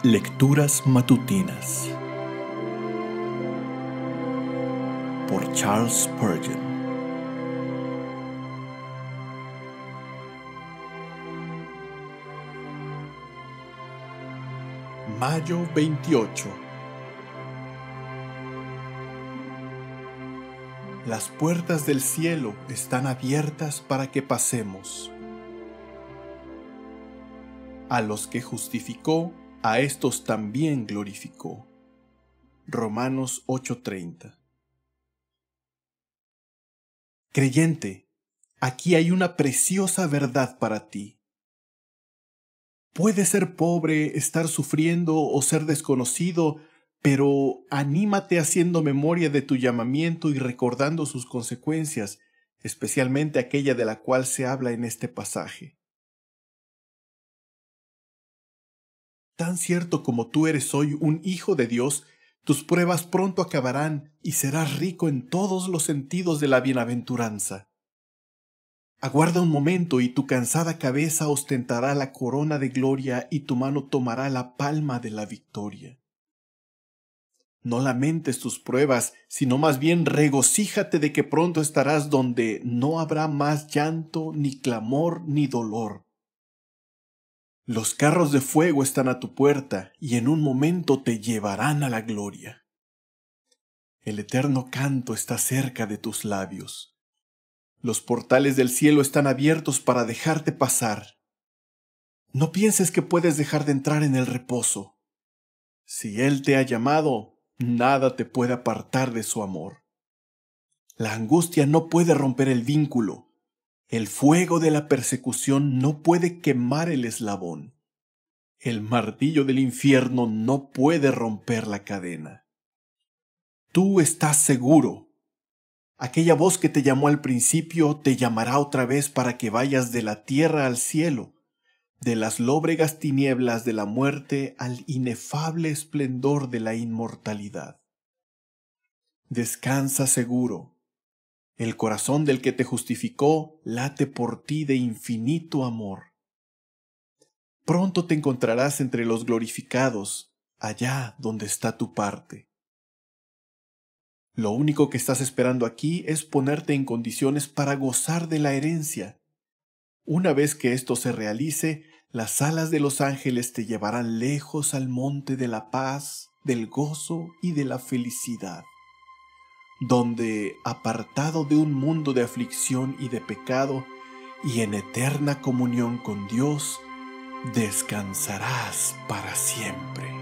Lecturas matutinas por Charles Spurgeon. Mayo 28. Las puertas del cielo están abiertas para que pasemos. A los que justificó, a estos también glorificó. Romanos 8:30. Creyente, aquí hay una preciosa verdad para ti. Puedes ser pobre, estar sufriendo o ser desconocido, pero anímate haciendo memoria de tu llamamiento y recordando sus consecuencias, especialmente aquella de la cual se habla en este pasaje. Tan cierto como tú eres hoy un hijo de Dios, tus pruebas pronto acabarán y serás rico en todos los sentidos de la bienaventuranza. Aguarda un momento y tu cansada cabeza ostentará la corona de gloria y tu mano tomará la palma de la victoria. No lamentes tus pruebas, sino más bien regocíjate de que pronto estarás donde no habrá más llanto, ni clamor, ni dolor. Los carros de fuego están a tu puerta y en un momento te llevarán a la gloria. El eterno canto está cerca de tus labios. Los portales del cielo están abiertos para dejarte pasar. No pienses que puedes dejar de entrar en el reposo. Si Él te ha llamado, nada te puede apartar de su amor. La angustia no puede romper el vínculo. El fuego de la persecución no puede quemar el eslabón. El martillo del infierno no puede romper la cadena. Tú estás seguro. Aquella voz que te llamó al principio te llamará otra vez para que vayas de la tierra al cielo, de las lóbregas tinieblas de la muerte al inefable esplendor de la inmortalidad. Descansa seguro. El corazón del que te justificó late por ti de infinito amor. Pronto te encontrarás entre los glorificados, allá donde está tu parte. Lo único que estás esperando aquí es ponerte en condiciones para gozar de la herencia. Una vez que esto se realice, las alas de los ángeles te llevarán lejos al monte de la paz, del gozo y de la felicidad, donde, apartado de un mundo de aflicción y de pecado, y en eterna comunión con Dios, descansarás para siempre.